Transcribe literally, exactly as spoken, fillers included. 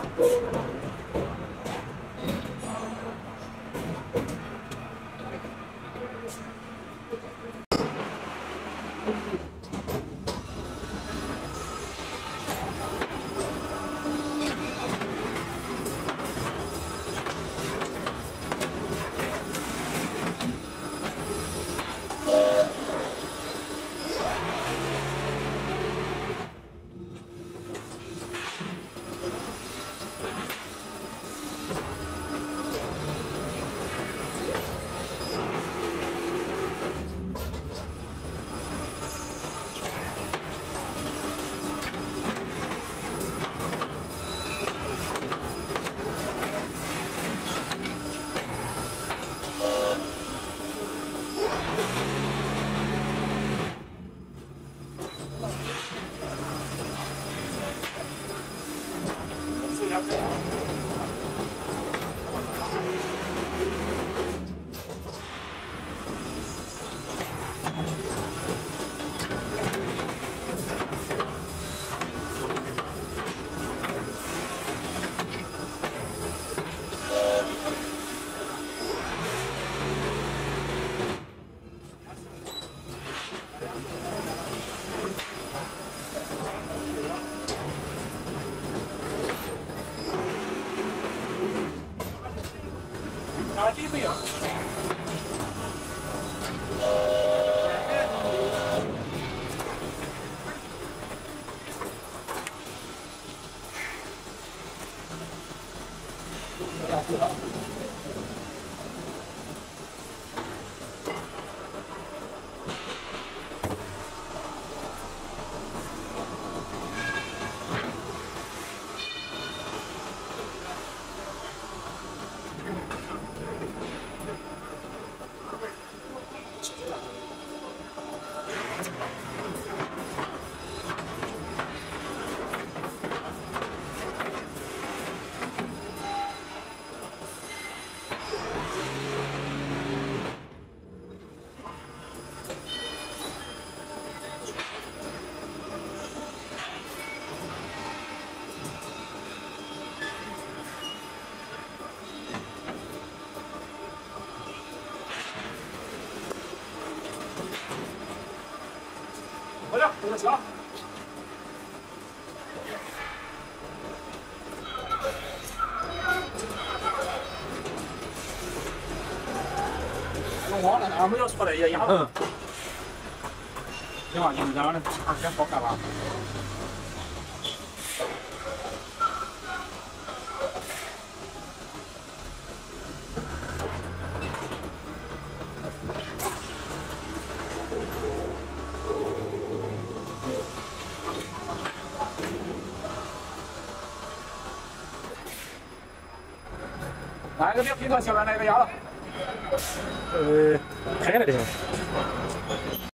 打击没有。好的，这个行。用完了，俺们要出来也压了。行吧，你们这样的，二先好看吧。哪一个别拼到下边那个压了？呃，开了的。